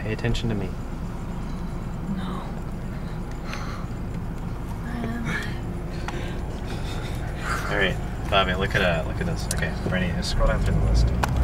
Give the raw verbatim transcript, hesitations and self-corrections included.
Pay attention to me. No. I am. All right, Bobbie, look at uh, look at this. Okay, Brittany, just scroll down through the list.